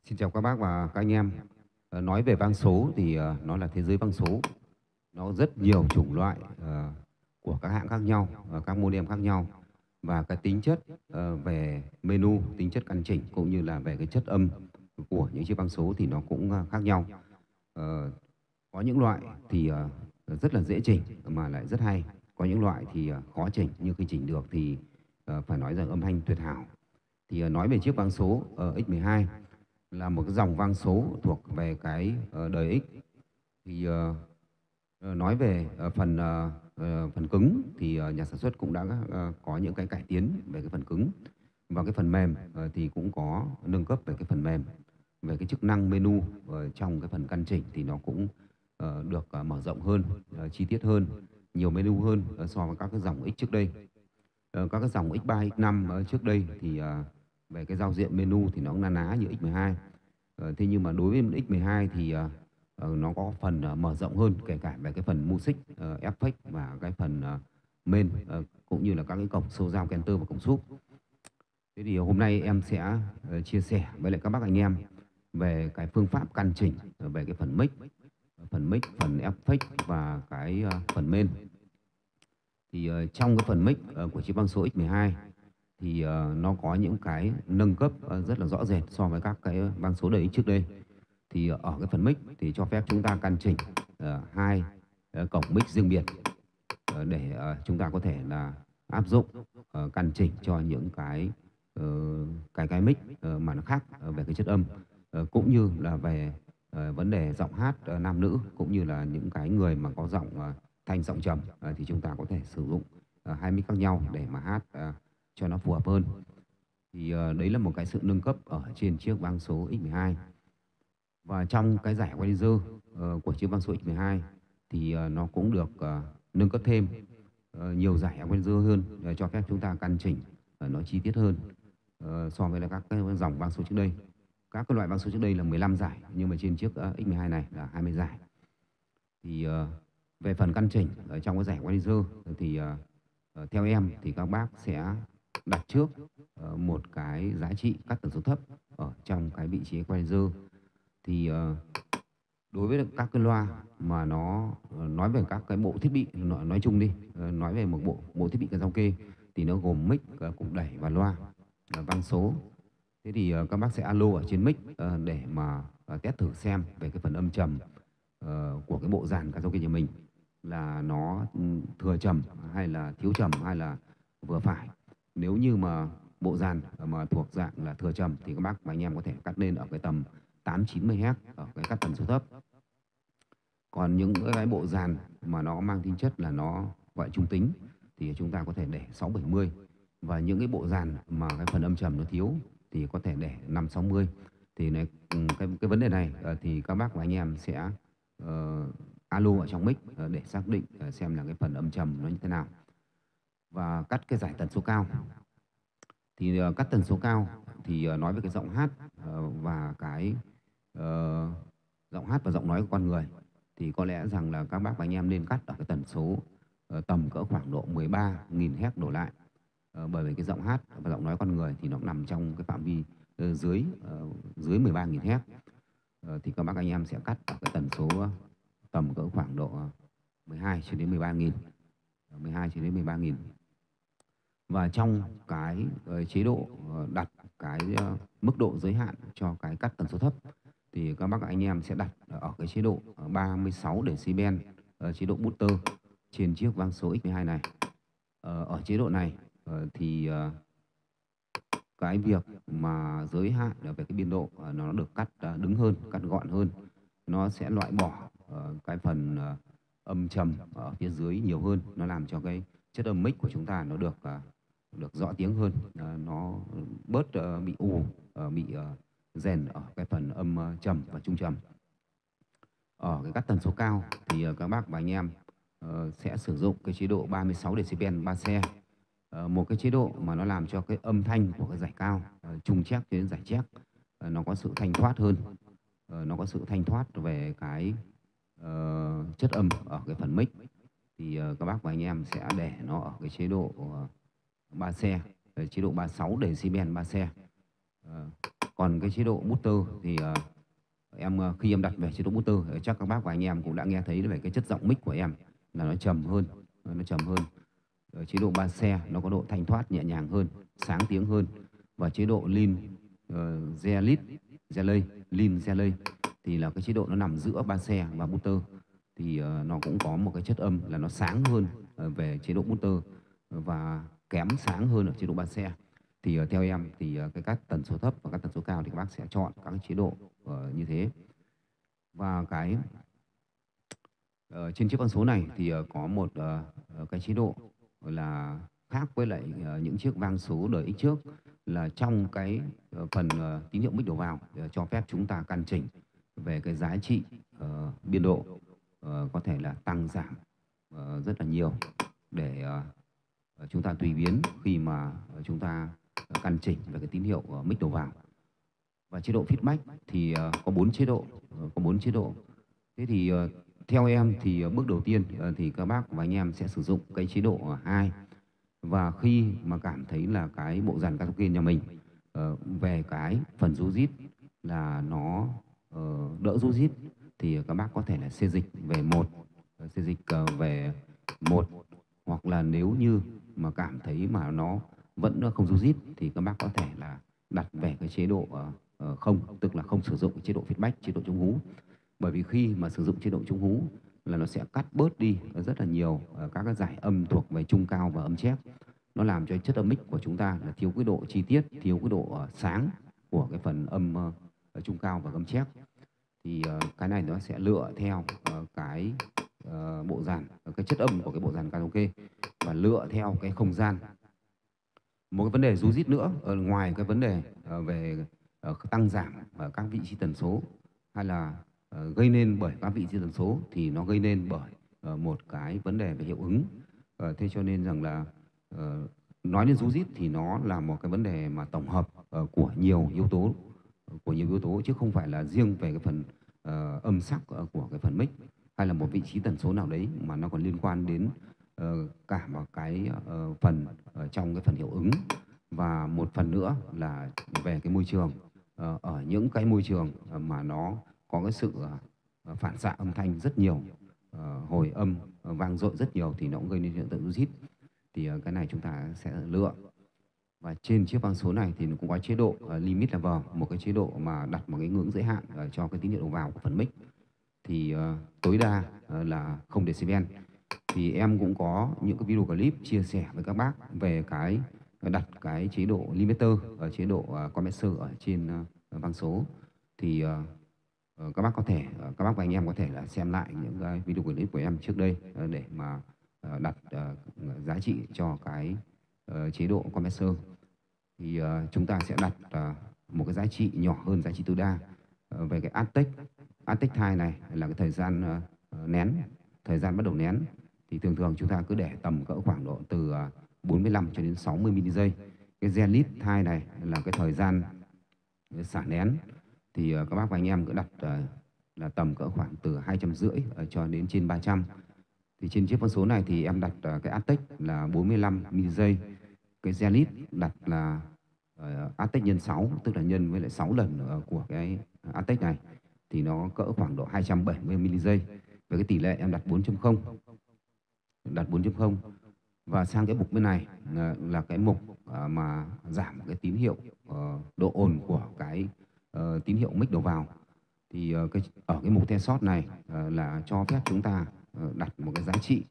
Xin chào các bác và các anh em. Nói về vang số thì nó là thế giới vang số. Nó rất nhiều chủng loại của các hãng khác nhau, các modem khác nhau. Và cái tính chất về menu, tính chất căn chỉnh cũng như là về cái chất âm của những chiếc vang số thì nó cũng khác nhau. Ờ, có những loại thì rất là dễ chỉnh mà lại rất hay. Có những loại thì khó chỉnh, nhưng khi chỉnh được thì phải nói rằng âm thanh tuyệt hảo. Thì nói về chiếc vang số X12 là một cái dòng vang số thuộc về cái đời X. Thì nói về phần cứng thì nhà sản xuất cũng đã có những cái cải tiến về cái phần cứng, và cái phần mềm thì cũng có nâng cấp về cái phần mềm. Về cái chức năng menu trong cái phần căn chỉnh thì nó cũng được mở rộng hơn, chi tiết hơn, nhiều menu hơn so với các cái dòng X trước đây. Các cái dòng X3, X5 trước đây thì về cái giao diện menu thì nó cũng na ná như X12. Thế nhưng mà đối với X12 thì nó có phần mở rộng hơn, kể cả về cái phần music, effect và cái phần main, cũng như là các cái cổng số giao enter và cổng sub. Thế thì hôm nay em sẽ chia sẻ với lại các bác anh em về cái phương pháp căn chỉnh về cái phần mic, phần effect và cái phần main. Thì trong cái phần mic của chiếc vang số X12 thì nó có những cái nâng cấp rất là rõ rệt so với các cái vang số đời trước đây. Thì ở cái phần mic thì cho phép chúng ta căn chỉnh hai cổng mic riêng biệt để chúng ta có thể là áp dụng căn chỉnh cho những cái mic mà nó khác về cái chất âm, cũng như là về vấn đề giọng hát nam nữ, cũng như là những cái người mà có giọng thanh giọng trầm thì chúng ta có thể sử dụng hai mic khác nhau để mà hát cho nó phù hợp hơn. Thì đấy là một cái sự nâng cấp ở trên chiếc vang số X12. Và trong cái giải Equalizer của chiếc vang số X12 thì nó cũng được nâng cấp thêm nhiều giải Equalizer hơn, cho phép chúng ta căn chỉnh nó chi tiết hơn so với là các cái dòng vang số trước đây. Các cái loại vang số trước đây là 15 giải, nhưng mà trên chiếc X12 này là 20 giải. Thì về phần căn chỉnh ở trong cái giải Equalizer thì theo em thì các bác sẽ đặt trước một cái giá trị cắt tần số thấp ở trong cái vị trí Equalizer. Thì đối với các cái loa mà nó nói về các cái bộ thiết bị nói chung đi, nói về một bộ thiết bị karaoke thì nó gồm mic, cục đẩy và loa vang số. Thế thì các bác sẽ alo ở trên mic để mà test thử xem về cái phần âm trầm của cái bộ dàn karaoke nhà mình là nó thừa trầm hay là thiếu trầm hay là vừa phải. Nếu như mà bộ dàn mà thuộc dạng là thừa trầm thì các bác và anh em có thể cắt lên ở cái tầm 8-90 Hz ở cái cắt tần số thấp. Còn những cái bộ dàn mà nó mang tính chất là nó gọi trung tính thì chúng ta có thể để 6-70. Và những cái bộ dàn mà cái phần âm trầm nó thiếu thì có thể để 5-60. Thì này, cái vấn đề này thì các bác và anh em sẽ alo ở trong mic để xác định xem là cái phần âm trầm nó như thế nào. Và cắt cái giải tần số cao. Thì cắt tần số cao thì nói về cái giọng hát và cái giọng hát và giọng nói của con người thì có lẽ rằng là các bác và anh em nên cắt ở cái tần số tầm cỡ khoảng độ 13.000 Hz đổ lại. Bởi vì cái giọng hát và giọng nói con người thì nó nằm trong cái phạm vi dưới 13.000 Hz. Thì các bác anh em sẽ cắt ở cái tần số tầm cỡ khoảng độ 12 cho đến 13.000, 12 cho đến 13.000. Và trong cái chế độ đặt cái mức độ giới hạn cho cái cắt tần số thấp thì các bác anh em sẽ đặt ở cái chế độ 36 decibel, chế độ booster trên chiếc vang số X12 này. Ở chế độ này thì cái việc mà giới hạn về cái biên độ nó được cắt đứng hơn, cắt gọn hơn. Nó sẽ loại bỏ cái phần âm trầm ở phía dưới nhiều hơn, nó làm cho cái chất âm mic của chúng ta nó được rõ tiếng hơn, nó bớt bị ù, bị rèn ở cái phần âm trầm và trung trầm. Ở cái cắt tần số cao thì các bác và anh em sẽ sử dụng cái chế độ 36 decibel 3 xe, một cái chế độ mà nó làm cho cái âm thanh của cái giải cao, trung chép đến giải chép, nó có sự thanh thoát hơn, nó có sự thanh thoát về cái chất âm ở cái phần mic. Thì các bác và anh em sẽ để nó ở cái chế độ 3 xe, chế độ 36 decibel 3 xe. Còn cái chế độ booster thì khi em đặt về chế độ booster chắc các bác và anh em cũng đã nghe thấy về cái chất giọng mic của em là nó trầm hơn, nó trầm hơn. Chế độ ba xe nó có độ thanh thoát nhẹ nhàng hơn, sáng tiếng hơn. Và chế độ Lean Zelay thì là cái chế độ nó nằm giữa ba xe và booster, thì nó cũng có một cái chất âm là nó sáng hơn về chế độ booster và kém sáng hơn ở chế độ ba xe. Thì theo em thì cái các tần số thấp và các tần số cao thì các bác sẽ chọn các cái chế độ như thế. Và cái trên chiếc con số này thì có một cái chế độ là khác với lại những chiếc vang số đời X trước, là trong cái phần tín hiệu mic đầu vào cho phép chúng ta căn chỉnh về cái giá trị biên độ, có thể là tăng giảm rất là nhiều để chúng ta tùy biến khi mà chúng ta căn chỉnh về cái tín hiệu mic đầu vào. Và chế độ feedback thì có 4 chế độ. Thế thì theo em thì bước đầu tiên thì các bác và anh em sẽ sử dụng cái chế độ 2. Và khi mà cảm thấy là cái bộ dàn karaoke nhà mình về cái phần ru rít là nó đỡ ru rít thì các bác có thể là xê dịch về 1, về 1, hoặc là nếu như mà cảm thấy mà nó vẫn không ru rít thì các bác có thể là đặt về cái chế độ không, tức là không sử dụng chế độ feedback, chế độ chống hú. Bởi vì khi mà sử dụng chế độ chống hú là nó sẽ cắt bớt đi rất là nhiều các cái giải âm thuộc về trung cao và âm chép. Nó làm cho chất âm mic của chúng ta là thiếu cái độ chi tiết, thiếu cái độ sáng của cái phần âm trung cao và âm chép. Thì cái này nó sẽ lựa theo cái bộ dàn, cái chất âm của cái bộ dàn karaoke và lựa theo cái không gian. Một cái vấn đề ru rít nữa, ngoài cái vấn đề về tăng giảm ở các vị trí tần số hay là gây nên bởi các vị trí tần số thì nó gây nên bởi một cái vấn đề về hiệu ứng. Thế cho nên rằng là nói đến ru rít thì nó là một cái vấn đề mà tổng hợp của nhiều yếu tố, chứ không phải là riêng về cái phần âm sắc của cái phần mic hay là một vị trí tần số nào đấy, mà nó còn liên quan đến cả một cái phần trong cái phần hiệu ứng, và một phần nữa là về cái môi trường. Ở những cái môi trường mà nó có cái sự phản xạ âm thanh rất nhiều, hồi âm vang dội rất nhiều thì nó cũng gây nên hiện tượng ru rít. Thì cái này chúng ta sẽ lựa. Và trên chiếc vang số này thì nó cũng có chế độ limit level, một cái chế độ mà đặt một cái ngưỡng giới hạn cho cái tín hiệu đầu vào của phần mic, thì tối đa là 0 decibel. Thì em cũng có những cái video clip chia sẻ với các bác về cái đặt cái chế độ limiter ở chế độ condenser ở trên vang số. Thì các bác và anh em có thể là xem lại những cái video clip của em trước đây để mà đặt giá trị cho cái chế độ condenser. Thì chúng ta sẽ đặt một cái giá trị nhỏ hơn giá trị tối đa về cái Aztec time này là cái thời gian nén, thời gian bắt đầu nén. Thì thường chúng ta cứ để tầm cỡ khoảng độ từ 45 cho đến 60 mili giây. Cái zenith time này là cái thời gian xả nén. Thì các bác và anh em cứ đặt là tầm cỡ khoảng từ 250 cho đến trên 300. Thì trên chiếc con số này thì em đặt cái Aztec là 45 mili giây. Cái zenith đặt là Aztec nhân 6, tức là nhân với lại 6 lần của cái Aztec này, thì nó cỡ khoảng độ 270 mili giây. Với cái tỷ lệ em đặt 4.0. Và sang cái mục bên này là cái mục mà giảm cái tín hiệu độ ồn của cái tín hiệu mic đầu vào. Thì ở cái mục test shot này là cho phép chúng ta đặt một cái giá trị.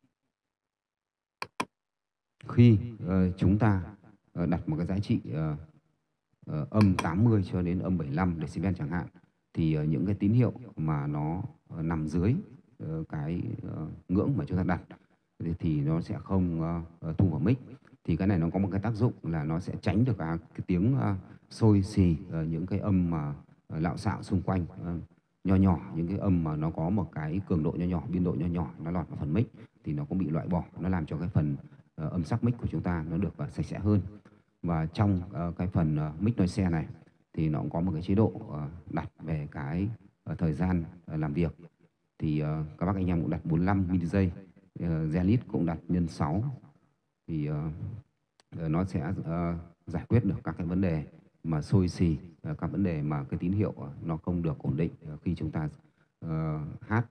Khi chúng ta đặt một cái giá trị âm 80 cho đến âm 75 decibel chẳng hạn, thì những cái tín hiệu mà nó nằm dưới cái ngưỡng mà chúng ta đặt thì nó sẽ không thu vào mic. Thì cái này nó có một cái tác dụng là nó sẽ tránh được cái tiếng xôi xì, những cái âm mà lạo xạo xung quanh nhỏ, những cái âm mà nó có một cái cường độ nhỏ, biên độ nhỏ nó lọt vào phần mic thì nó cũng bị loại bỏ, nó làm cho cái phần âm sắc mic của chúng ta nó được sạch sẽ hơn. Và trong cái phần mic noise này thì nó cũng có một cái chế độ đặt về cái thời gian làm việc. Thì các bác anh em cũng đặt 45 mili giây, zenith cũng đặt nhân 6. Thì nó sẽ giải quyết được các cái vấn đề mà xôi xì, các vấn đề mà cái tín hiệu nó không được ổn định khi chúng ta hát.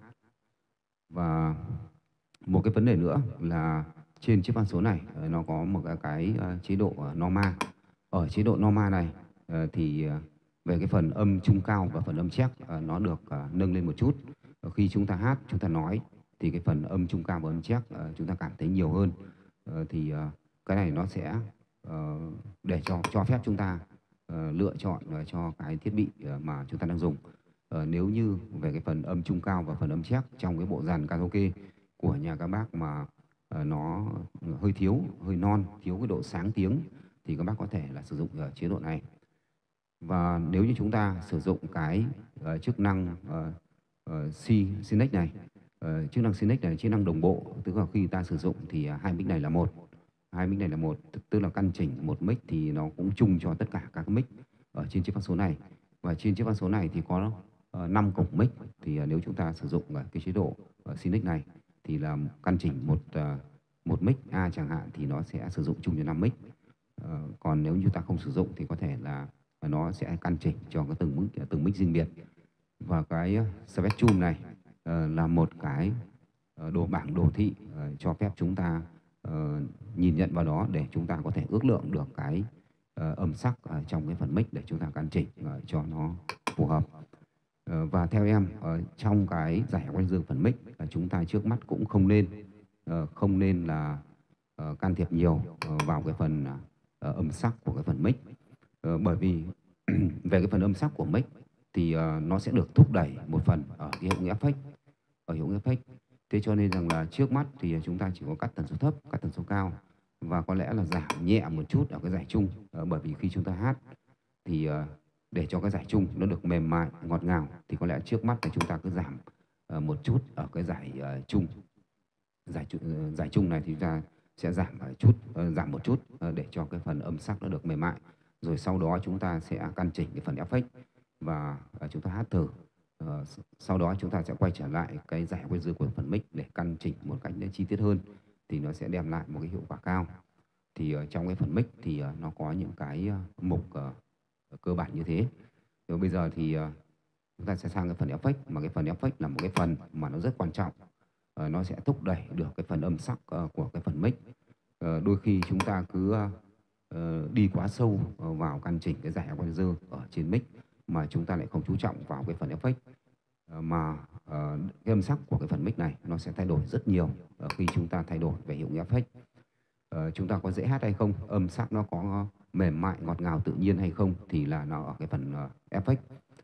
Và một cái vấn đề nữa là trên chiếc van số này nó có một cái chế độ norma. Ở chế độ norma này thì về cái phần âm trung cao và phần âm chép nó được nâng lên một chút. Khi chúng ta hát, chúng ta nói thì cái phần âm trung cao và âm chép chúng ta cảm thấy nhiều hơn. Thì cái này nó sẽ để cho phép chúng ta lựa chọn cho cái thiết bị mà chúng ta đang dùng. Nếu như về cái phần âm trung cao và phần âm chép trong cái bộ dàn karaoke của nhà các bác mà nó hơi thiếu, hơi non, thiếu cái độ sáng tiếng thì các bác có thể là sử dụng chế độ này. Và nếu như chúng ta sử dụng cái chức năng Synex này, chức năng Synex này là chức năng đồng bộ, tức là khi ta sử dụng thì hai mic này là một. Hai mic này là một, tức là căn chỉnh một mic thì nó cũng chung cho tất cả các mic ở trên chiếc van số này. Và trên chiếc van số này thì có 5 cổng mic, thì nếu chúng ta sử dụng cái chế độ Synex này thì là căn chỉnh một mic A chẳng hạn thì nó sẽ sử dụng chung cho 5 mic. Còn nếu như ta không sử dụng thì có thể là nó sẽ căn chỉnh cho cái từng mic riêng biệt. Và cái spectrum này là một cái bảng đồ thị cho phép chúng ta nhìn nhận vào đó để chúng ta có thể ước lượng được cái âm sắc trong cái phần mic để chúng ta căn chỉnh cho nó phù hợp. Và theo em trong cái giải quanh dương phần mic chúng ta trước mắt cũng không nên là can thiệp nhiều vào cái phần âm sắc của cái phần mic, bởi vì về cái phần âm sắc của mic thì nó sẽ được thúc đẩy một phần ở cái hiệu ứng effect. Thế cho nên rằng là trước mắt thì chúng ta chỉ có cắt tần số thấp, cắt tần số cao và có lẽ là giảm nhẹ một chút ở cái giải trung, bởi vì khi chúng ta hát thì để cho cái giải trung nó được mềm mại, ngọt ngào thì có lẽ trước mắt là chúng ta cứ giảm một chút ở cái giải trung. Giải trung này thì chúng ta sẽ giảm một chút để cho cái phần âm sắc nó được mềm mại. Rồi sau đó chúng ta sẽ căn chỉnh cái phần effect và chúng ta hát thử. Sau đó chúng ta sẽ quay trở lại cái giải quay dư của phần mic để căn chỉnh một cách chi tiết hơn thì nó sẽ đem lại một cái hiệu quả cao. Thì trong cái phần mic thì nó có những cái mục cơ bản như thế. Rồi bây giờ thì chúng ta sẽ sang cái phần effect, mà cái phần effect là một cái phần mà nó rất quan trọng. Nó sẽ thúc đẩy được cái phần âm sắc của cái phần mic. Đôi khi chúng ta cứ đi quá sâu vào căn chỉnh cái giải quay dư ở trên mic mà chúng ta lại không chú trọng vào cái phần effect, mà cái âm sắc của cái phần mic này nó sẽ thay đổi rất nhiều khi chúng ta thay đổi về hiệu ứng effect. Chúng ta có dễ hát hay không, âm sắc nó có mềm mại, ngọt ngào, tự nhiên hay không thì là nó ở cái phần effect.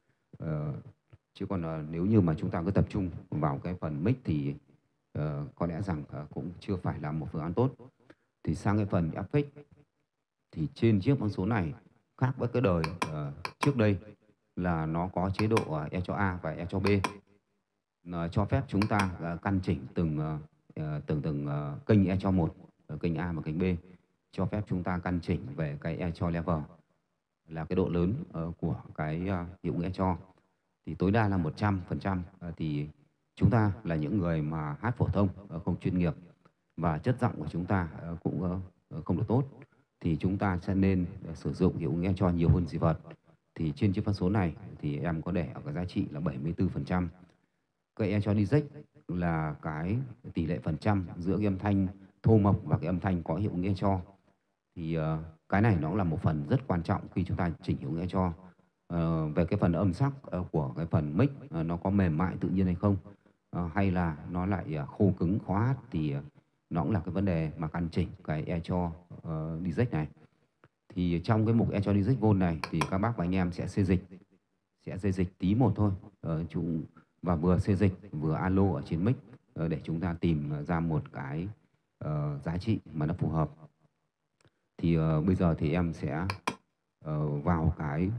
Chứ còn nếu như mà chúng ta cứ tập trung vào cái phần mic thì có lẽ rằng cũng chưa phải là một phương án tốt. Thì sang cái phần effect thì trên chiếc van số này khác với cái đời trước đây là nó có chế độ E cho A và E cho B, cho phép chúng ta căn chỉnh từng kênh E cho 1, kênh A và kênh B, cho phép chúng ta căn chỉnh về cái E cho level là cái độ lớn của cái hiệu ứng E cho thì tối đa là 100%. Thì chúng ta là những người mà hát phổ thông không chuyên nghiệp và chất giọng của chúng ta cũng không được tốt thì chúng ta sẽ nên sử dụng hiệu ứng E cho nhiều hơn dị vật. Thì trên chiếc van số này thì em có để ở cái giá trị là 74%. Cái E cho DJ là cái tỷ lệ phần trăm giữa cái âm thanh thô mộc và cái âm thanh có hiệu ứng E cho. Thì cái này nó là một phần rất quan trọng khi chúng ta chỉnh hiệu ứng E cho. Về cái phần âm sắc của cái phần mic nó có mềm mại tự nhiên hay không, hay là nó lại khô cứng khó hát thì nó cũng là cái vấn đề mà căn chỉnh cái E cho DJ này. Thì trong cái mục E cho DJ Vol này thì các bác và anh em sẽ xê dịch tí một thôi, và vừa xê dịch vừa alo ở trên mic để chúng ta tìm ra một cái giá trị mà nó phù hợp. Thì bây giờ thì em sẽ vào cái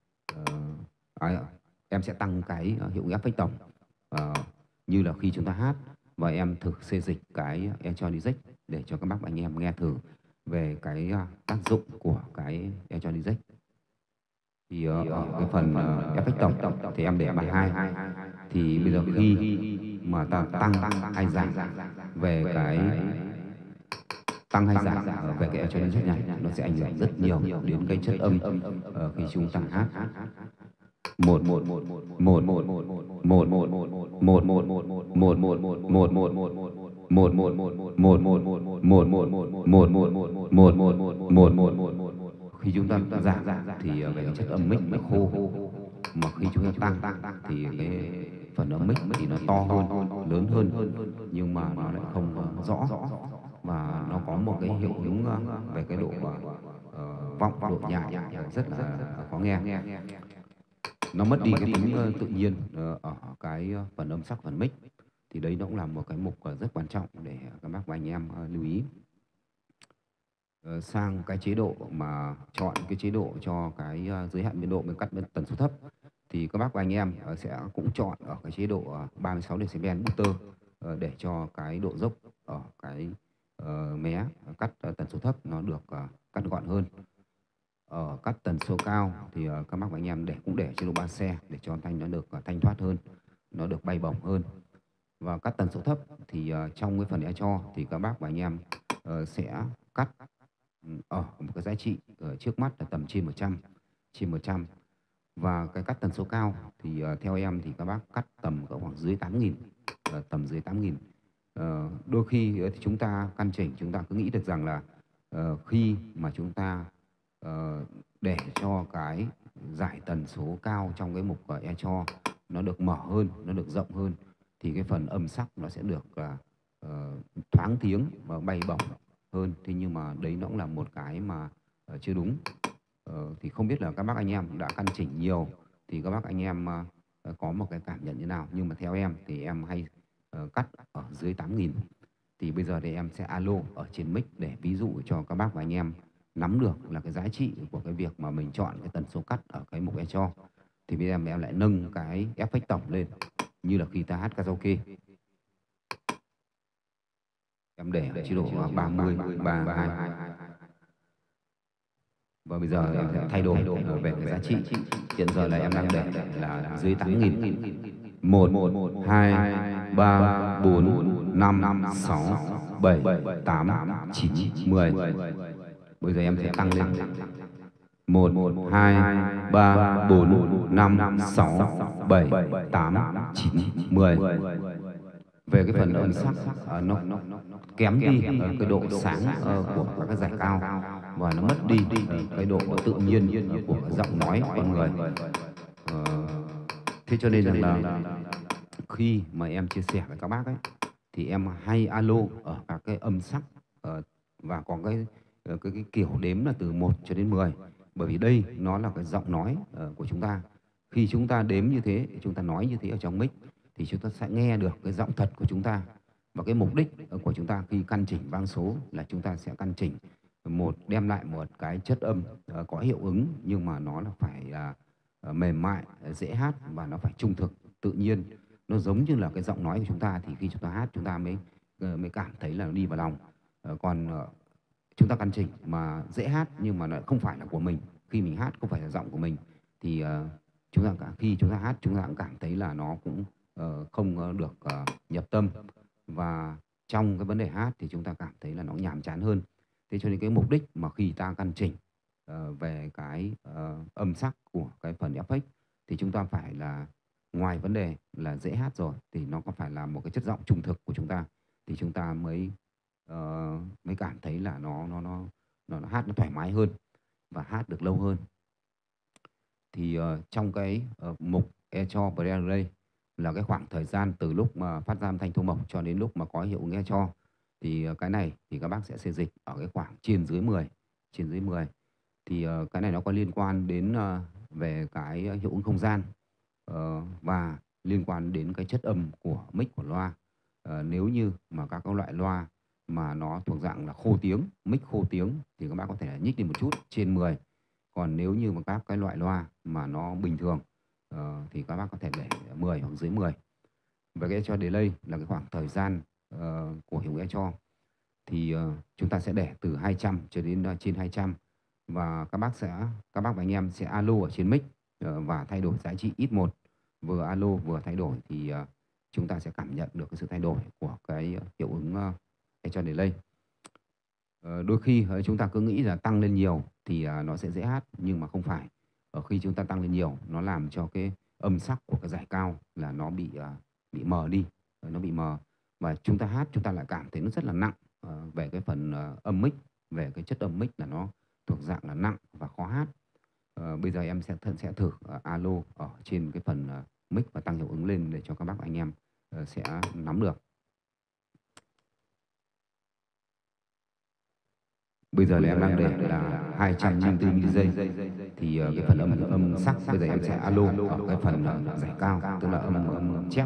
em sẽ tăng cái hiệu ứng effect tổng như là khi chúng ta hát, và em thử xê dịch cái E cho DJ để cho các bác và anh em nghe thử về cái tác dụng của cái E cho DJ. Thì ở cái phần effect tổng thì em để bài 2. Thì bây giờ khi mà ta tăng hay giảm về cái tăng hay giảm về cái echo đến chất này, nó sẽ ảnh hưởng rất nhiều đến cái chất âm khi chúng ta hát. Một một một một một một một một một một một một một khi chúng ta giảm thì về cái chất âm mic nó khô, mà khi chúng ta tăng thì cái phần âm mic thì nó to hơn, lớn hơn, nhưng mà nó lại không rõ, và nó có một cái hiệu ứng về cái độ vọng, độ nhạy rất là khó nghe. Nó mất đi cái tính tự nhiên ở cái phần âm sắc, phần mic. Thì đấy nó cũng là một cái mục rất quan trọng để các bác và anh em lưu ý. Sang cái chế độ mà chọn cái chế độ cho cái giới hạn biên độ với cắt tần số thấp, thì các bác và anh em sẽ cũng chọn ở cái chế độ 36 decibel booster để cho cái độ dốc ở cái mé cắt tần số thấp nó được cắt gọn hơn. Ở cắt tần số cao thì các bác và anh em cũng để chế độ 3 xe để cho âm thanh nó được thanh thoát hơn, nó được bay bổng hơn. Và cắt tần số thấp thì trong cái phần echo thì các bác và anh em sẽ cắt ở một cái giá trị trước mắt là tầm trên 100. Và cái cắt tần số cao thì theo em thì các bác cắt tầm khoảng dưới 8.000, tầm dưới 8.000. Đôi khi thì chúng ta căn chỉnh, chúng ta cứ nghĩ được rằng là khi mà chúng ta để cho cái giải tần số cao trong cái mục echo nó được mở hơn, nó được rộng hơn, thì cái phần âm sắc nó sẽ được thoáng tiếng và bay bổng hơn. Thế nhưng mà đấy nó cũng là một cái mà chưa đúng. Thì không biết là các bác anh em đã căn chỉnh nhiều thì các bác anh em có một cái cảm nhận như nào, nhưng mà theo em thì em hay cắt ở dưới 8.000. Thì bây giờ thì em sẽ alo ở trên mic để ví dụ cho các bác và anh em nắm được là cái giá trị của cái việc mà mình chọn cái tần số cắt ở cái mục echo. Thì bây giờ em lại nâng cái effect tổng lên như là khi ta hát karaoke. Em để ở chế độ 30, 32. Và bây giờ em sẽ thay đổi về cái giá trị. Hiện giờ là em đang để là dưới 8.000. 1, 2, 3, 4, 5, 6, 7, 8, 9, 10. Bây giờ em sẽ tăng lên 1, 2, 3, 4, 5, 6, 7, 8, 9, 10. Về cái phần âm sắc nó kém đi cái độ sáng của các cái giải cao, và nó mất đi cái độ tự nhiên của cái giọng nói con người. Thế cho nên là khi mà em chia sẻ với các bác ấy, thì em hay alo ở các cái âm sắc và có cái kiểu đếm là từ 1 cho đến 10. Bởi vì đây nó là cái giọng nói của chúng ta. Khi chúng ta đếm như thế, chúng ta nói như thế ở trong mic, thì chúng ta sẽ nghe được cái giọng thật của chúng ta. Và cái mục đích của chúng ta khi căn chỉnh vang số là chúng ta sẽ căn chỉnh đem lại một cái chất âm có hiệu ứng, nhưng mà nó là phải mềm mại, dễ hát, và nó phải trung thực, tự nhiên. Nó giống như là cái giọng nói của chúng ta, thì khi chúng ta hát chúng ta mới cảm thấy là nó đi vào lòng. Còn chúng ta căn chỉnh mà dễ hát nhưng mà nó không phải là của mình, khi mình hát không phải là giọng của mình, thì khi chúng ta hát chúng ta cũng cảm thấy là nó cũng không được nhập tâm, và trong cái vấn đề hát thì chúng ta cảm thấy là nó nhàm chán hơn. Thế cho nên cái mục đích mà khi ta căn chỉnh về cái âm sắc của cái phần effect, thì chúng ta phải là ngoài vấn đề là dễ hát rồi, thì nó có phải là một cái chất giọng trung thực của chúng ta, thì chúng ta mới cảm thấy là nó hát nó thoải mái hơn và hát được lâu hơn. Thì trong cái mục echo pre-delay là cái khoảng thời gian từ lúc mà phát ra âm thanh thô mộc cho đến lúc mà có hiệu ứng echo, thì cái này thì các bác sẽ xê dịch ở cái khoảng trên dưới 10. Thì cái này nó có liên quan đến về cái hiệu ứng không gian và liên quan đến cái chất âm của mic của loa. Nếu như mà các loại loa mà nó thuộc dạng là khô tiếng, mic khô tiếng, thì các bác có thể nhích đi một chút trên 10. Còn nếu như mà các cái loại loa mà nó bình thường thì các bác có thể để 10 hoặc dưới 10. Về cái echo delay là cái khoảng thời gian của hiệu ứng echo, thì chúng ta sẽ để từ 200 cho đến trên 200, và các bác và anh em sẽ alo ở trên mic và thay đổi giá trị ít một, vừa alo vừa thay đổi, thì chúng ta sẽ cảm nhận được cái sự thay đổi của cái hiệu ứng echo delay. Đôi khi chúng ta cứ nghĩ là tăng lên nhiều thì nó sẽ dễ hát, nhưng mà không phải. Khi chúng ta tăng lên nhiều, nó làm cho cái âm sắc của cái dải cao là nó bị mờ đi, nó bị mờ, và chúng ta hát chúng ta lại cảm thấy nó rất là nặng về cái phần âm mic, về cái chất âm mic là nó thuộc dạng là nặng và khó hát. Bây giờ em sẽ thử alo ở trên cái phần mic và tăng hiệu ứng lên để cho các bác và anh em sẽ nắm được. Bây giờ là em đang để là 204 mili giây, thì cái phần âm sắc bây giờ em sẽ alo ở cái phần giải cao, tức là âm chép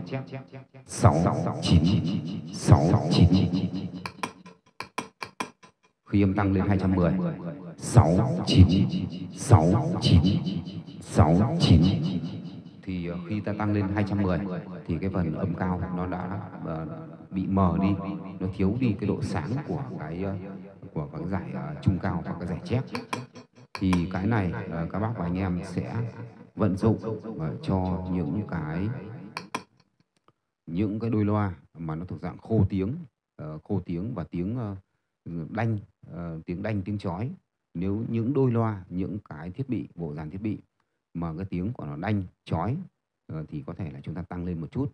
6 9 6 9. Khi âm tăng lên 210, 6 9 6 9 6 9, thì khi ta tăng lên 210 thì cái phần âm cao nó đã bị mờ đi, nó thiếu đi cái độ sáng của cái giải trung cao và cái giải chép. Thì cái này các bác và anh em sẽ vận dụng cho những cái đôi loa mà nó thuộc dạng khô tiếng và đanh, tiếng đanh, tiếng chói. Nếu những đôi loa, những cái thiết bị, bộ dàn thiết bị mà cái tiếng của nó đanh chói thì có thể là chúng ta tăng lên một chút,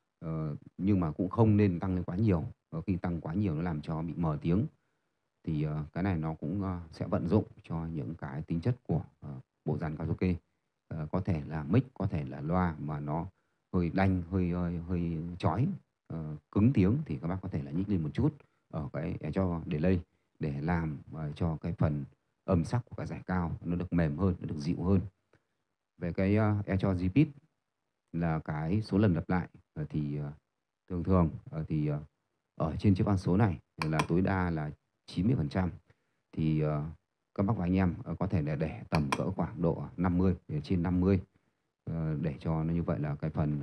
nhưng mà cũng không nên tăng lên quá nhiều. Khi tăng quá nhiều nó làm cho bị mờ tiếng. Thì cái này nó cũng sẽ vận dụng cho những cái tính chất của bộ dàn karaoke. Có thể là mic, có thể là loa mà nó hơi đanh, hơi chói, cứng tiếng, thì các bác có thể là nhích lên một chút ở cái cho delay để làm cho cái phần âm sắc của cái giải cao nó được mềm hơn, nó được dịu hơn. Về cái echo repeat là cái số lần lặp lại, thì thường thì ở trên chiếc van số này là tối đa là 90%. Thì các bác và anh em có thể là để tầm cỡ khoảng độ 50, trên 50, để cho nó như vậy là cái phần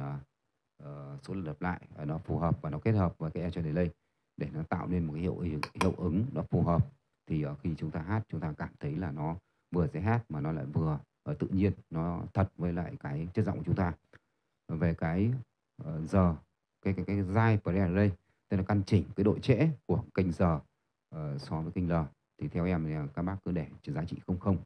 số lần lặp lại nó phù hợp và nó kết hợp với cái echo delay để nó tạo nên một cái hiệu ứng nó phù hợp. Thì khi chúng ta hát chúng ta cảm thấy là nó vừa dễ hát mà nó lại vừa tự nhiên, nó thật với lại cái chất giọng của chúng ta. Về cái giờ, cái dai pre-delay, tức là căn chỉnh cái độ trễ của kênh giờ so với kênh L, thì theo em thì các bác cứ để giá trị 00.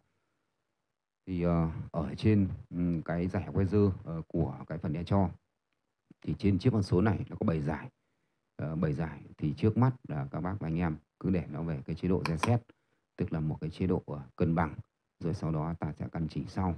Thì ở trên cái giải Weather của cái phần echo thì trên chiếc con số này nó có 7 giải. 7 giải thì trước mắt là các bác và anh em cứ để nó về cái chế độ reset, tức là một cái chế độ cân bằng, rồi sau đó ta sẽ căn chỉnh sau.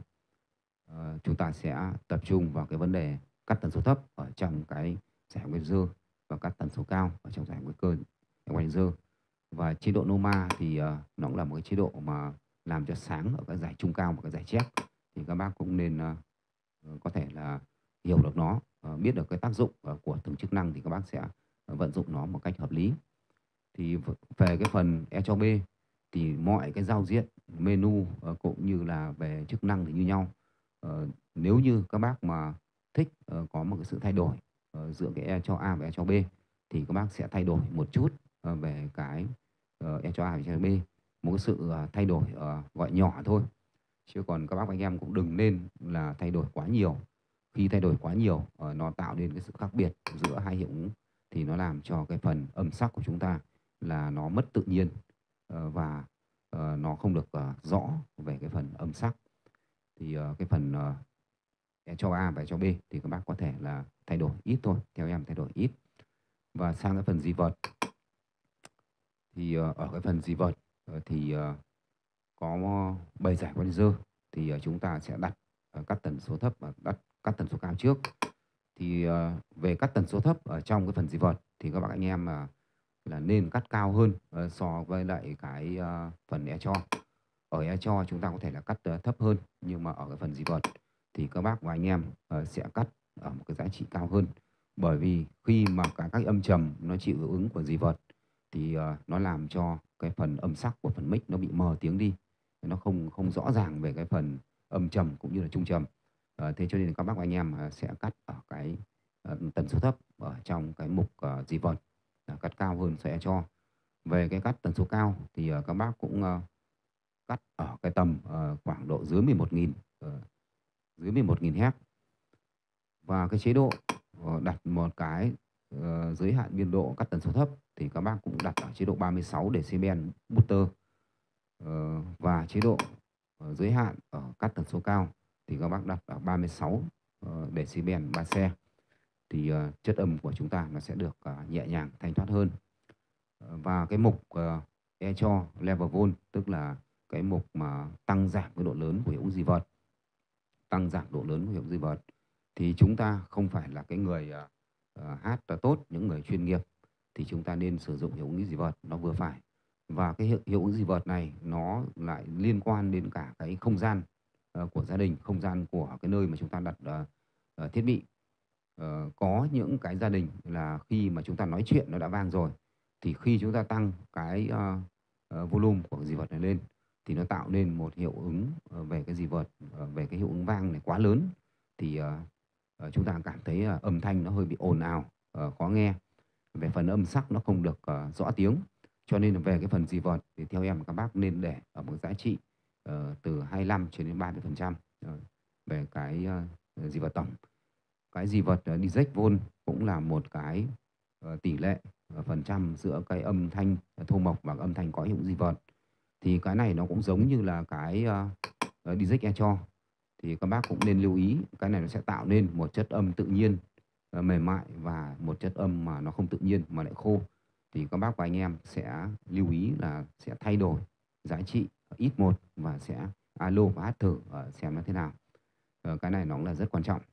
Chúng ta sẽ tập trung vào cái vấn đề cắt tần số thấp ở trong cái giải Weather và cắt tần số cao ở trong giải Weather. Và chế độ Noma thì nó cũng là một cái chế độ mà làm cho sáng ở cái giải trung cao và cái giải chép. Thì các bác cũng nên có thể là hiểu được nó, biết được cái tác dụng của từng chức năng thì các bác sẽ vận dụng nó một cách hợp lý. Thì về cái phần echo B thì mọi cái giao diện menu cũng như là về chức năng thì như nhau. Nếu như các bác mà thích có một cái sự thay đổi giữa cái echo A và echo B thì các bác sẽ thay đổi một chút về cái echo A và echo B, một cái sự thay đổi gọi nhỏ thôi, chứ còn các bác anh em cũng đừng nên là thay đổi quá nhiều. Khi thay đổi quá nhiều nó tạo nên cái sự khác biệt giữa hai hiệu ứng thì nó làm cho cái phần âm sắc của chúng ta là nó mất tự nhiên và nó không được rõ về cái phần âm sắc. Thì cái phần echo A và echo B thì các bác có thể là thay đổi ít thôi, theo em thay đổi ít. Và sang cái phần reverb thì ở cái phần reverb thì có 7 giải qualizer thì chúng ta sẽ đặt cắt tần số thấp và cắt tần số cao trước. Thì về cắt tần số thấp ở trong cái phần reverb thì các bạn anh em là nên cắt cao hơn so với lại cái phần echo. Ở echo chúng ta có thể là cắt thấp hơn, nhưng mà ở cái phần reverb thì các bác và anh em sẽ cắt ở một cái giá trị cao hơn. Bởi vì khi mà các âm trầm nó chịu hiệu ứng của reverb thì nó làm cho cái phần âm sắc của phần mic nó bị mờ tiếng đi, nó không rõ ràng về cái phần âm trầm cũng như là trung trầm. Thế cho nên các bác và anh em sẽ cắt ở cái tần số thấp ở trong cái mục reverb, cắt cao hơn sẽ cho. Về cái cắt tần số cao thì các bác cũng cắt ở cái tầm khoảng độ dưới 11.000, dưới 11.000 Hz. Và cái chế độ đặt một cái giới hạn biên độ cắt tần số thấp thì các bác cũng đặt ở chế độ 36 decibel booster. Và chế độ giới hạn ở cắt tần số cao thì các bác đặt ở 36 decibel ba xe, thì chất âm của chúng ta nó sẽ được nhẹ nhàng thanh thoát hơn. Và cái mục echo level volt, tức là cái mục mà tăng giảm cái độ lớn của hiệu ứng dị vật, tăng giảm độ lớn của hiệu ứng dị vật, thì chúng ta không phải là cái người hát tốt, những người chuyên nghiệp thì chúng ta nên sử dụng hiệu ứng dị vật nó vừa phải. Và cái hiệu ứng dị vật này nó lại liên quan đến cả cái không gian của gia đình, không gian của cái nơi mà chúng ta đặt thiết bị. Có những cái gia đình là khi mà chúng ta nói chuyện nó đã vang rồi, thì khi chúng ta tăng cái volume của dị vật này lên thì nó tạo nên một hiệu ứng về cái dị vật, về cái hiệu ứng vang này quá lớn, thì chúng ta cảm thấy âm thanh nó hơi bị ồn ào, khó nghe. Về phần âm sắc nó không được rõ tiếng. Cho nên là về cái phần dị vật thì theo em các bác nên để ở một giá trị từ 25 cho đến 30% về cái dị vật tổng. Cái dị vật dj volt cũng là một cái tỷ lệ phần trăm giữa cái âm thanh thô mộc và âm thanh có hiệu ứng dị vật. Thì cái này nó cũng giống như là cái dj echo, thì các bác cũng nên lưu ý cái này nó sẽ tạo nên một chất âm tự nhiên mềm mại và một chất âm mà nó không tự nhiên mà lại khô. Thì các bác và anh em sẽ lưu ý là sẽ thay đổi giá trị ít một và sẽ alo và hát thử xem nó thế nào. Cái này nó cũng là rất quan trọng.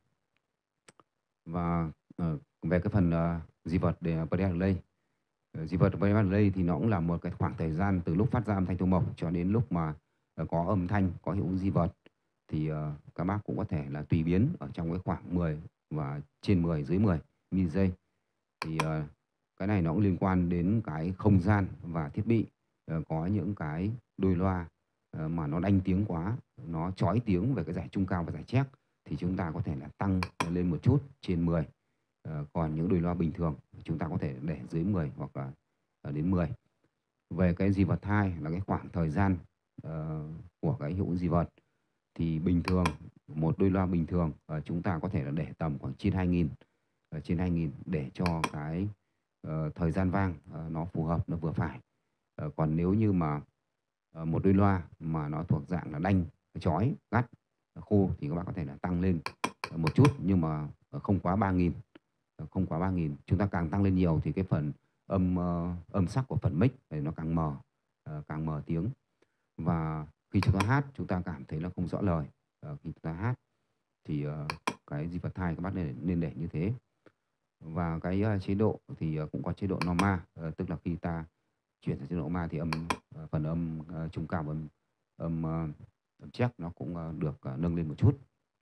Và về cái phần dị vật để delay, dị vật delay thì nó cũng là một cái khoảng thời gian từ lúc phát ra âm thanh thô mộc cho đến lúc mà có âm thanh có hiệu ứng dị vật, thì các bác cũng có thể là tùy biến ở trong cái khoảng 10 và trên 10, dưới 10 mili giây. Thì cái này nó cũng liên quan đến cái không gian và thiết bị. Có những cái đôi loa mà nó đanh tiếng quá, nó chói tiếng về cái giải trung cao và giải chép, thì chúng ta có thể là tăng lên một chút trên 10. Còn những đôi loa bình thường chúng ta có thể để dưới 10 hoặc là đến 10. Về cái dị vật 2 là cái khoảng thời gian của cái hiệu ứng dị vật, thì bình thường một đôi loa bình thường chúng ta có thể là để tầm khoảng trên 2000, trên 2000 để cho cái thời gian vang nó phù hợp, nó vừa phải. Còn nếu như mà một đôi loa mà nó thuộc dạng là đanh, chói, gắt, khô thì các bạn có thể là tăng lên một chút, nhưng mà không quá 3000, không quá 3000. Chúng ta càng tăng lên nhiều thì cái phần âm sắc của phần mic thì nó càng mờ tiếng. Và khi chúng ta hát chúng ta cảm thấy nó không rõ lời. Khi chúng ta hát thì cái dị vật 2 các bác nên để như thế. Và cái chế độ thì cũng có chế độ normal, tức là khi ta chuyển sang chế độ normal thì phần âm trung cao và âm check nó cũng được nâng lên một chút.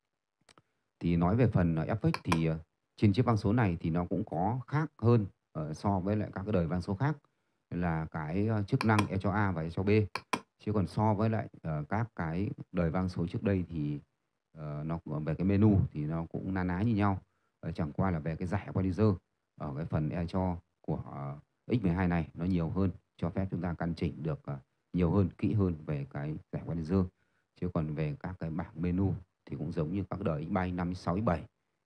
Thì nói về phần effect thì trên chiếc vang số này thì nó cũng có khác hơn so với lại các cái đời vang số khác, là cái chức năng echo A và echo B. Chứ còn so với lại các cái đời vang số trước đây thì nó về cái menu thì nó cũng na ná như nhau. Chẳng qua là về cái giải equalizer ở cái phần echo của X12 này nó nhiều hơn, cho phép chúng ta căn chỉnh được nhiều hơn, kỹ hơn về cái giải equalizer. Chứ còn về các cái bảng menu thì cũng giống như các đời X3, X5, X6, X7.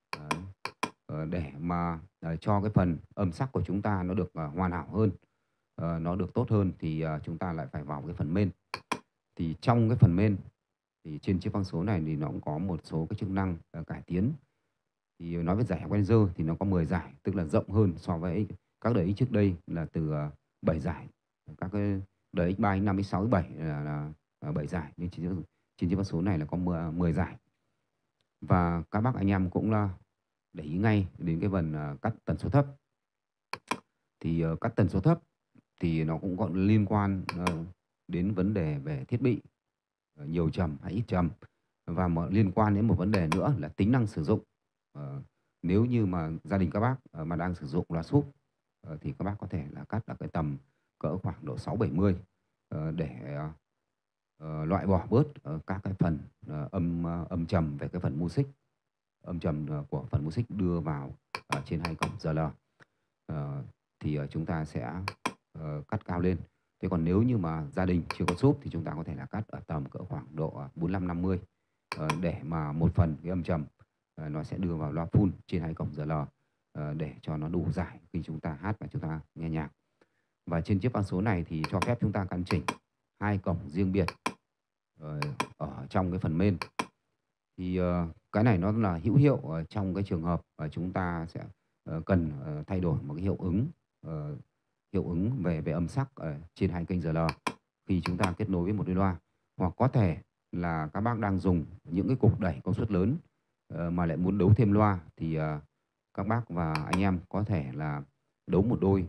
Để mà cho cái phần âm sắc của chúng ta nó được hoàn hảo hơn, nó được tốt hơn, thì chúng ta lại phải vào cái phần main. Thì trong cái phần main thì trên chiếc vang số này thì nó cũng có một số cái chức năng cải tiến. Thì nói về giải equalizer thì nó có 10 giải, tức là rộng hơn so với các đời X trước đây là từ 7 giải. Các cái đời X3, X5, X6, X7 là 7 giải, nhưng trên chiếc vang số này là có 10 giải. Và các bác anh em cũng là để ý ngay đến cái phần cắt tần số thấp. Thì cắt tần số thấp thì nó cũng còn liên quan đến vấn đề về thiết bị, nhiều trầm hay ít trầm, và liên quan đến một vấn đề nữa là tính năng sử dụng. Nếu như mà gia đình các bác mà đang sử dụng loa súp thì các bác có thể là cắt ở cái tầm cỡ khoảng độ 6-70 để loại bỏ bớt các cái phần âm trầm về cái phần music, âm trầm của phần music đưa vào trên 2 cổng RL. Thì chúng ta sẽ cắt cao lên. Thế còn nếu như mà gia đình chưa có súp thì chúng ta có thể là cắt ở tầm cỡ khoảng độ 45-50 để mà một phần cái âm trầm nó sẽ đưa vào loa full trên 2 cổng RL để cho nó đủ giải khi chúng ta hát và chúng ta nghe nhạc. Và trên chiếc vang số này thì cho phép chúng ta căn chỉnh 2 cổng riêng biệt ở trong cái phần main. Thì cái này nó là hữu hiệu trong cái trường hợp chúng ta sẽ cần thay đổi một cái hiệu ứng về âm sắc trên 2 kênh RL khi chúng ta kết nối với một đôi loa. Hoặc có thể là các bác đang dùng những cái cục đẩy công suất lớn mà lại muốn đấu thêm loa, thì các bác và anh em có thể là đấu một đôi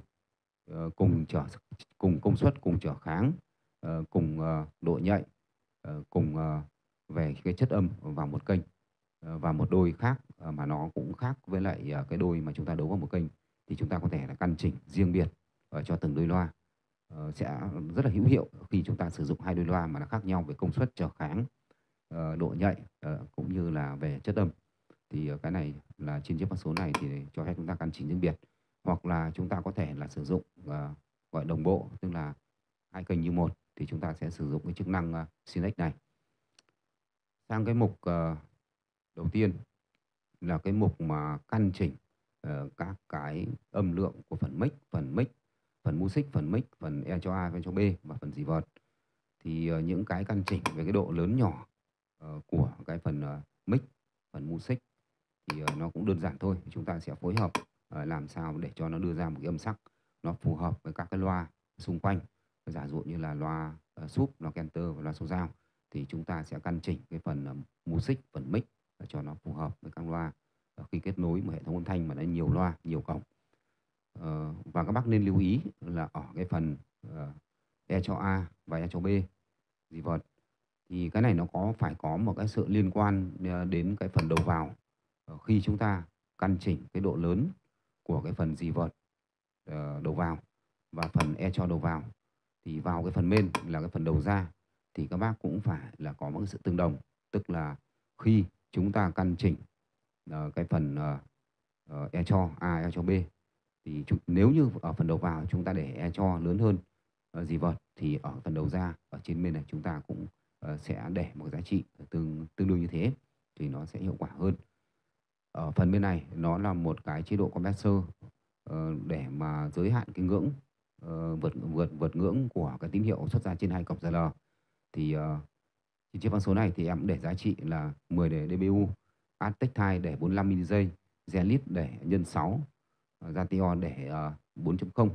cùng công suất, cùng trở kháng, cùng độ nhạy, cùng về cái chất âm vào một kênh, và một đôi khác mà nó cũng khác với lại cái đôi mà chúng ta đấu vào một kênh, thì chúng ta có thể là căn chỉnh riêng biệt cho từng đôi loa. Sẽ rất là hữu hiệu khi chúng ta sử dụng 2 đôi loa mà nó khác nhau về công suất, trở kháng, độ nhạy, cũng như là về chất âm. Thì cái này là trên chiếc vang số này thì cho phép chúng ta căn chỉnh riêng biệt. Hoặc là chúng ta có thể là sử dụng gọi đồng bộ, tức là 2 kênh như một, thì chúng ta sẽ sử dụng cái chức năng Select này. Sang cái mục đầu tiên là cái mục mà căn chỉnh các cái âm lượng của phần mic, phần music, phần mic, phần E cho A, E cho B và phần reverb. Thì những cái căn chỉnh về cái độ lớn nhỏ của cái phần mic, phần music thì nó cũng đơn giản thôi. Chúng ta sẽ phối hợp làm sao để cho nó đưa ra một cái âm sắc nó phù hợp với các cái loa xung quanh. Giả dụ như là loa sub, loa Kenter và loa số dao, thì chúng ta sẽ căn chỉnh cái phần music, phần mic cho nó phù hợp với các loa khi kết nối một hệ thống âm thanh mà nó nhiều loa, nhiều cổng. Và các bác nên lưu ý là ở cái phần E cho A và E cho B reverb, thì cái này nó phải có một cái sự liên quan đến cái phần đầu vào. Khi chúng ta căn chỉnh cái độ lớn của cái phần reverb đầu vào và phần E cho đầu vào, thì vào cái phần main là cái phần đầu ra, thì các bác cũng phải là có một cái sự tương đồng. Tức là khi chúng ta căn chỉnh cái phần E cho A, E cho B, thì nếu như ở phần đầu vào chúng ta để E cho lớn hơn reverb, thì ở phần đầu ra ở trên main này chúng ta cũng sẽ để một giá trị tương đương như thế, thì nó sẽ hiệu quả hơn. Ở phần bên này nó là một cái chế độ compressor để mà giới hạn cái ngưỡng vượt ngưỡng của cái tín hiệu xuất ra trên 2 cổng RL. Thì trên chiếc vang số này thì em cũng để giá trị là 10 dBu, Adtech để 45 mili giây, Zenith để nhân 6, Ration để 4.0.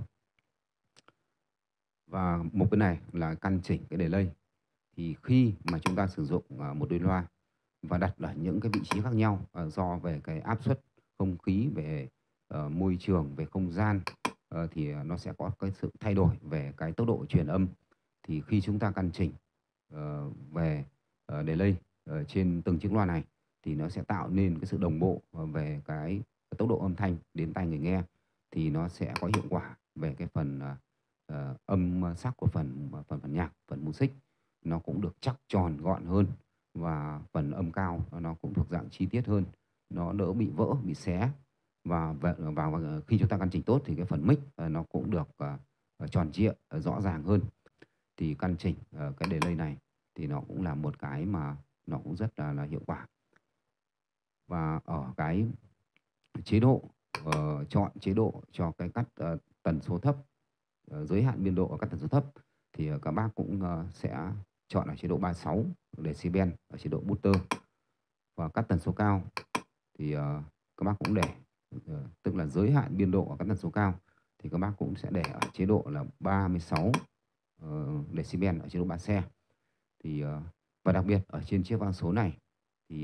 Và mục bên này là căn chỉnh cái delay. Thì khi mà chúng ta sử dụng một đôi loa và đặt ở những cái vị trí khác nhau do về cái áp suất không khí, về môi trường, về không gian, thì nó sẽ có cái sự thay đổi về cái tốc độ truyền âm. Thì khi chúng ta căn chỉnh về delay trên từng chiếc loa này, thì nó sẽ tạo nên cái sự đồng bộ về cái tốc độ âm thanh đến tai người nghe, thì nó sẽ có hiệu quả về cái phần âm sắc của phần nhạc, phần music nó cũng được chắc tròn gọn hơn, và phần âm cao nó cũng thuộc dạng chi tiết hơn, nó đỡ bị vỡ, bị xé. Và khi chúng ta căn chỉnh tốt thì cái phần mic nó cũng được tròn trịa, rõ ràng hơn. Thì căn chỉnh cái delay này thì nó cũng là một cái mà nó cũng rất là hiệu quả. Và ở cái chế độ chọn chế độ cho cái cắt tần số thấp, giới hạn biên độ ở cắt tần số thấp, thì các bác cũng sẽ chọn ở chế độ 36 decibel ở chế độ booster. Và cắt tần số cao thì các bác cũng để tức là giới hạn biên độ ở cắt tần số cao, thì các bác cũng sẽ để ở chế độ là 36 decibel ở chế độ 3 xe. Thì và đặc biệt ở trên chiếc vang số này thì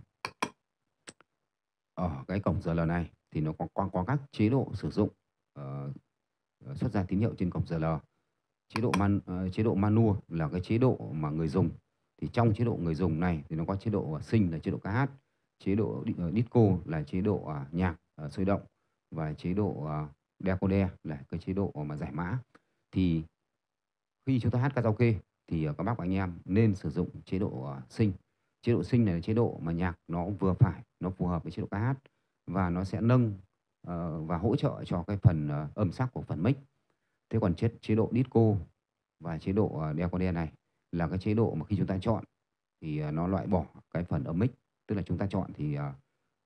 ở cái cổng RL này thì nó có các chế độ sử dụng xuất ra tín hiệu trên cổng RL. Chế độ manual là cái chế độ mà người dùng. Thì trong chế độ người dùng này thì nó có chế độ sync là chế độ ca hát, chế độ disco là chế độ nhạc sôi động, và chế độ decoder là cái chế độ mà giải mã. Thì khi chúng ta hát karaoke thì các bác và anh em nên sử dụng chế độ sync. Chế độ sync này là chế độ mà nhạc nó vừa phải, nó phù hợp với chế độ ca hát, và nó sẽ nâng và hỗ trợ cho cái phần âm sắc của phần mic. Thế còn chế độ disco và chế độ decoder này là cái chế độ mà khi chúng ta chọn thì nó loại bỏ cái phần âm mic. Tức là chúng ta chọn thì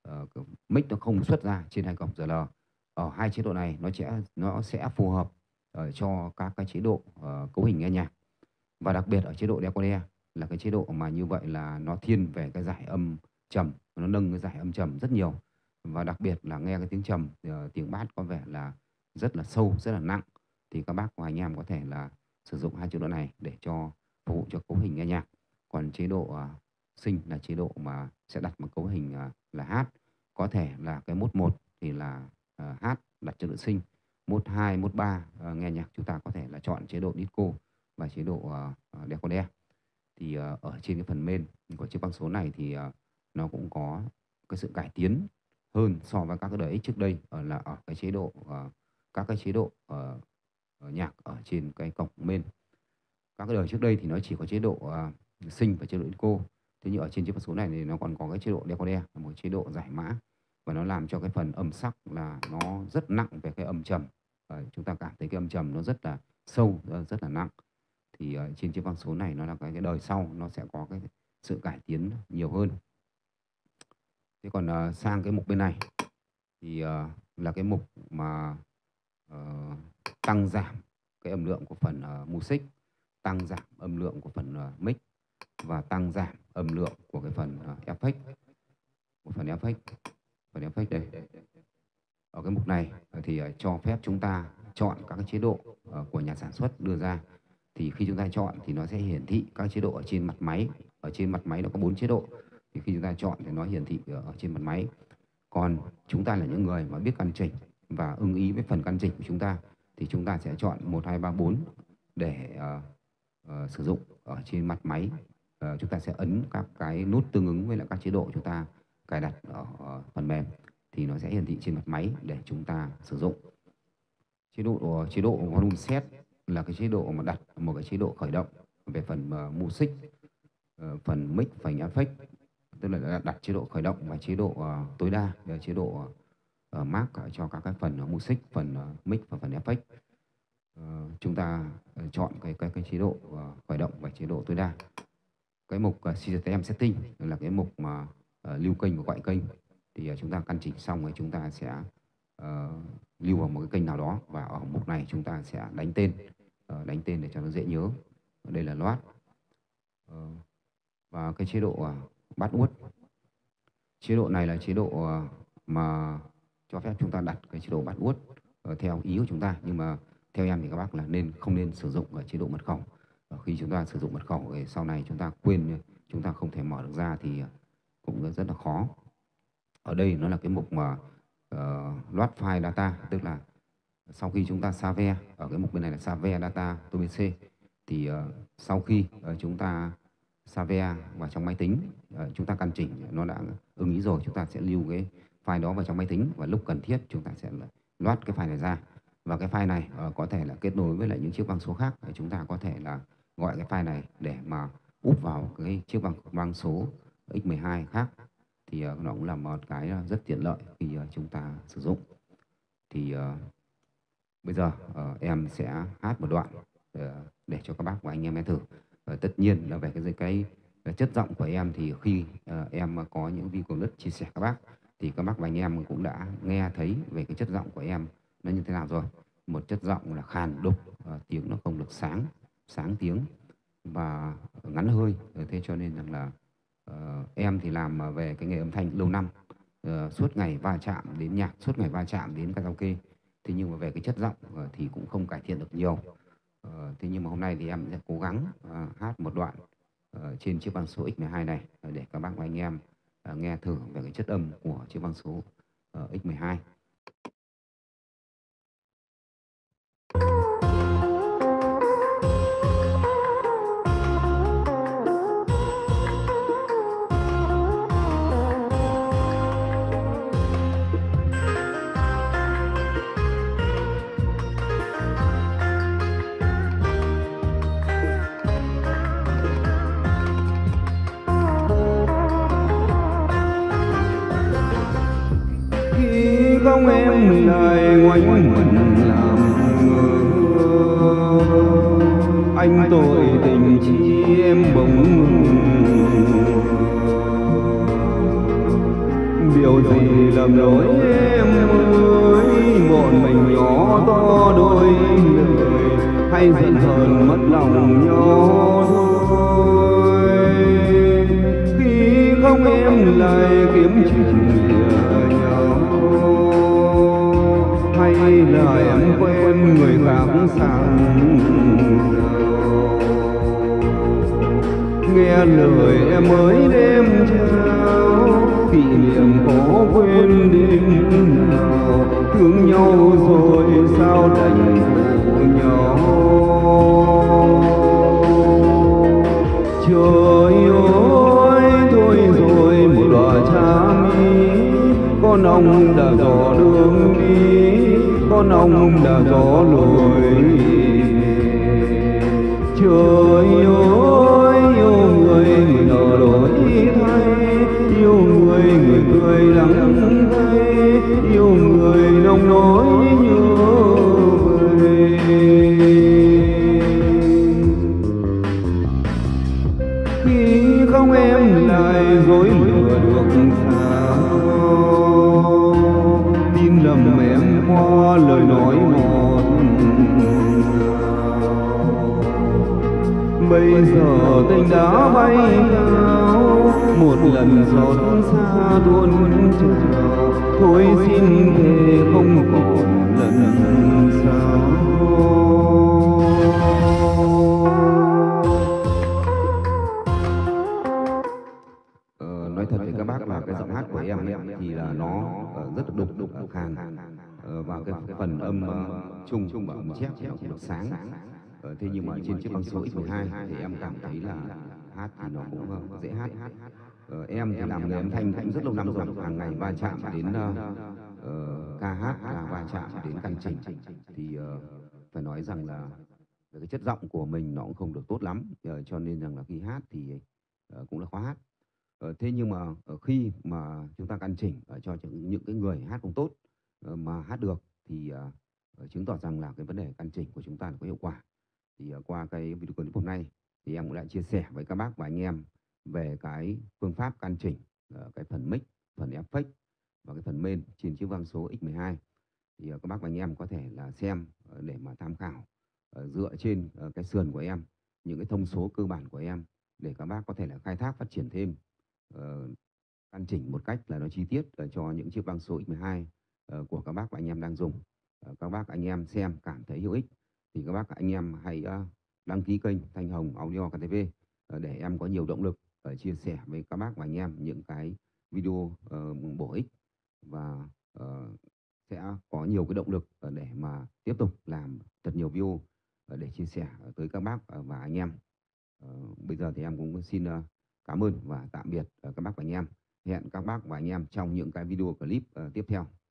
mic nó không xuất ra trên 2 cổng RL. Ở hai chế độ này nó sẽ phù hợp cho các cái chế độ cấu hình nghe nhạc. Và đặc biệt ở chế độ decoder là cái chế độ mà như vậy là nó thiên về cái giải âm trầm, nó nâng cái giải âm trầm rất nhiều. Và đặc biệt là nghe cái tiếng trầm, tiếng bass có vẻ là rất là sâu, rất là nặng. Thì các bác và anh em có thể là sử dụng hai chế độ này để cho phục vụ cho cấu hình nghe nhạc. Còn chế độ sinh là chế độ mà sẽ đặt một cấu hình là hát. Có thể là cái mốt 1 thì là hát đặt chế độ sinh. Mốt 2, mốt 3 nghe nhạc chúng ta có thể là chọn chế độ disco và chế độ decoder. Thì ở trên cái phần main của chiếc băng số này thì nó cũng có cái sự cải tiến hơn so với các cái đời X trước đây, là ở cái chế độ các cái chế độ nhạc ở trên cái cổng main. Các cái đời trước đây thì nó chỉ có chế độ sinh và chế độ disco. Thế nhưng ở trên chiếc băng số này thì nó còn có cái chế độ decoder, là một chế độ giải mã, và nó làm cho cái phần âm sắc là nó rất nặng về cái âm trầm. Chúng ta cảm thấy cái âm trầm nó rất là sâu, rất là nặng. Thì trên chiếc băng số này nó là cái đời sau nó sẽ có cái sự cải tiến nhiều hơn. Thế còn sang cái mục bên này thì là cái mục mà tăng giảm cái âm lượng của phần music, tăng giảm âm lượng của phần mic và tăng giảm âm lượng của cái phần effect. Phần effect đây. Ở cái mục này thì cho phép chúng ta chọn các cái chế độ của nhà sản xuất đưa ra. Thì khi chúng ta chọn thì nó sẽ hiển thị các chế độ ở trên mặt máy. Ở trên mặt máy nó có 4 chế độ. Thì khi chúng ta chọn thì nó hiển thị ở trên mặt máy. Còn chúng ta là những người mà biết căn chỉnh và ưng ý với phần căn chỉnh của chúng ta thì chúng ta sẽ chọn 1, 2, 3, 4 để sử dụng ở trên mặt máy. Chúng ta sẽ ấn các cái nút tương ứng với lại các chế độ chúng ta cài đặt ở phần mềm thì nó sẽ hiển thị trên mặt máy để chúng ta sử dụng. Chế độ volume set là cái chế độ mà đặt một cái chế độ khởi động về phần music, phần mic, phần effect, tức là đặt chế độ khởi động và chế độ tối đa, chế độ mark cho các cái phần music, phần mic và phần effect. Chúng ta chọn cái chế độ khởi động và chế độ tối đa. Cái mục system setting là cái mục mà lưu kênh và gọi kênh. Thì chúng ta căn chỉnh xong rồi chúng ta sẽ lưu vào một cái kênh nào đó, và ở mục này chúng ta sẽ đánh tên để cho nó dễ nhớ. Đây là loát. Và cái chế độ bắt út. Chế độ này là chế độ mà cho phép chúng ta đặt cái chế độ bắt út theo ý của chúng ta, nhưng mà theo em thì các bác là không nên sử dụng chế độ mật khẩu. Khi chúng ta sử dụng mật khẩu thì sau này chúng ta quên, chúng ta không thể mở được ra thì cũng rất là khó. Ở đây nó là cái mục mà load file data, tức là sau khi chúng ta save, ở cái mục bên này là save data to bc, thì sau khi chúng ta save vào trong máy tính, chúng ta căn chỉnh nó đã ưng ý rồi, chúng ta sẽ lưu cái file đó vào trong máy tính, và lúc cần thiết chúng ta sẽ load cái file này ra. Và cái file này có thể là kết nối với lại những chiếc băng số khác, chúng ta có thể là gọi cái file này để mà úp vào cái chiếc băng số X12 khác. Thì nó cũng là một cái rất tiện lợi khi chúng ta sử dụng. Thì bây giờ em sẽ hát một đoạn để cho các bác và anh em nghe thử. Tất nhiên là về cái chất giọng của em thì khi em có những video clip chia sẻ các bác thì các bác và anh em cũng đã nghe thấy về cái chất giọng của em nó như thế nào rồi. Một chất giọng là khàn đục, tiếng nó không được sáng tiếng và ngắn hơi. Thế cho nên rằng là em thì làm về cái nghề âm thanh lâu năm, suốt ngày va chạm đến nhạc, suốt ngày va chạm đến karaoke. Thế nhưng mà về cái chất giọng thì cũng không cải thiện được nhiều. Thế nhưng mà hôm nay thì em sẽ cố gắng hát một đoạn trên chiếc băng số X12 này để các bác và anh em nghe thử về cái chất âm của chiếc băng số X12. Không em lại ngoảnh mình làm ngơ, anh tội tình chi em bỗng điều gì làm lỗi em ơi, bọn mình nhỏ to đôi lời. hay giận hờn mất lòng nhau thôi. Khi không em lại kiếm chuyện lừa nhau, hay là em quen người khác sang giàu. Nghe lời em mới đêm trao, kỷ niệm có quên đêm nào. Thương nhau rồi sao đành khổ nhau. Trời ơi thôi rồi một đóa cha mi, con ong đã dò đường đi, con ong đã dò lối. Trời ơi yêu người người nở đổi thay, yêu người người cười đắng cay, yêu người nồng nỗi nhớ về. Khi không em lại dối lừa được sao, tin lầm em qua lời nói ngọt ngào. Bây giờ tình đã bay cao, một lần xót xa tuôn trào. Thôi xin thề không còn lần sau. Nói thật với các bác là cái giọng hát của em ấy, thì là nó rất là đục khàn, và cái phần âm trung và âm chép thì nó cũng được sáng. Thế nhưng mà trên chiếc băng số X12 thì em cảm thấy là hát thì nó cũng dễ hát. Em thì làm nghề âm thanh cũng rất lâu năm rồi, hàng ngày va chạm đến ca hát và va chạm đến căn chỉnh, thì phải nói rằng là cái chất giọng của mình nó cũng không được tốt lắm, cho nên rằng là khi hát thì cũng là khó hát. Thế nhưng mà khi mà chúng ta căn chỉnh cho những cái người hát không tốt mà hát được thì chứng tỏ rằng là cái vấn đề căn chỉnh của chúng ta là có hiệu quả. Thì qua cái video clip hôm nay thì em cũng đã chia sẻ với các bác và anh em về cái phương pháp căn chỉnh cái phần mic, phần effect và cái phần main trên chiếc vang số X12. Thì các bác và anh em có thể là xem để mà tham khảo dựa trên cái sườn của em, những cái thông số cơ bản của em, để các bác có thể là khai thác phát triển thêm căn chỉnh một cách là nó chi tiết cho những chiếc vang số X12 của các bác và anh em đang dùng. Các bác anh em xem cảm thấy hữu ích thì các bác anh em hãy đăng ký kênh Thanh Hồng Audio KTV để em có nhiều động lực chia sẻ với các bác và anh em những cái video bổ ích, và sẽ có nhiều cái động lực để mà tiếp tục làm thật nhiều video để chia sẻ tới các bác và anh em. Bây giờ thì em cũng xin cảm ơn và tạm biệt các bác và anh em. Hẹn các bác và anh em trong những cái video clip tiếp theo.